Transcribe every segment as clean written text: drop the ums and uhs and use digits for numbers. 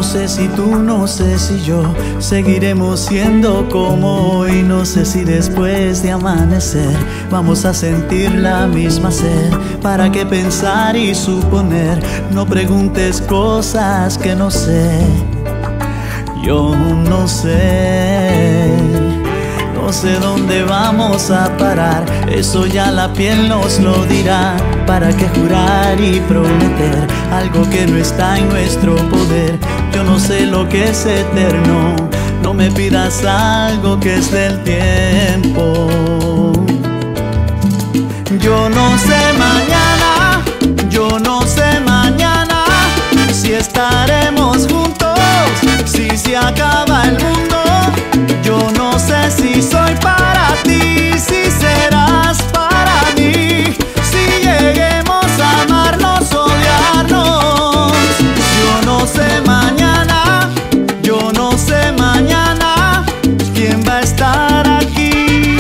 No sé si tú, no sé si yo seguiremos siendo como hoy. No sé si después de amanecer vamos a sentir la misma sed. ¿Para qué pensar y suponer? No preguntes cosas que no sé. Yo no sé. No sé dónde vamos a parar, eso ya la piel nos lo dirá. ¿Para qué jurar y prometer algo que no está en nuestro poder? Yo no sé lo que es eterno, no me pidas algo que es del tiempo. Yo no sé mañana, yo no sé mañana si estaremos juntos, si se acaba el mundo. Yo no sé si soy para ti, si serás para mí, si lleguemos a amarnos, odiarnos. Yo no sé mañana, yo no sé mañana quién va a estar aquí.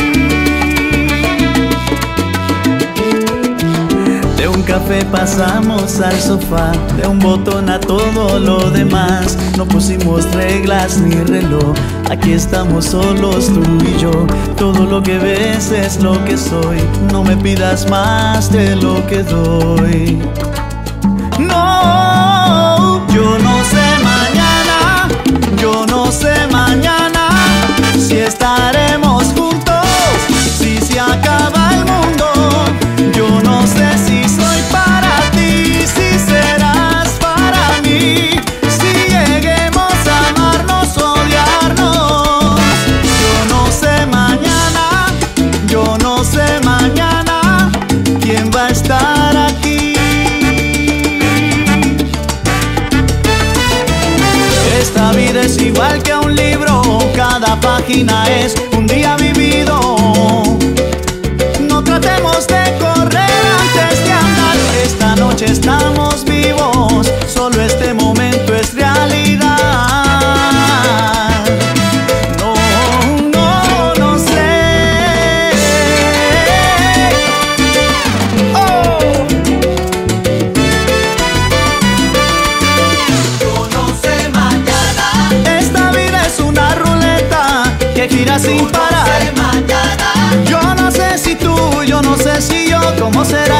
De un café pasamos al sofá, de un botón a todo lo demás. No pusimos reglas ni reloj, aquí estamos solos tú y yo. Todo lo que ves es lo que soy, no me pidas más de lo que doy. No, yo no sé mañana, yo no sé mañana si estaremos juntos, si se acaba el mundo. Yo no sé si soy para ti, si serás para mí, si lleguemos a amarnos, odiarnos. Yo no sé mañana, yo no sé mañana quién va a estar aquí. Esta vida es igual que un libro, cada página es un día vivido. No tratemos de correr antes de andar, esta noche estamos vivos, solo este momento es realidad. No, no, no sé. Oh. Yo no sé mañana. Esta vida es una ruleta que gira sin parar. Yo no sé si tú, yo no sé si yo, ¿cómo será?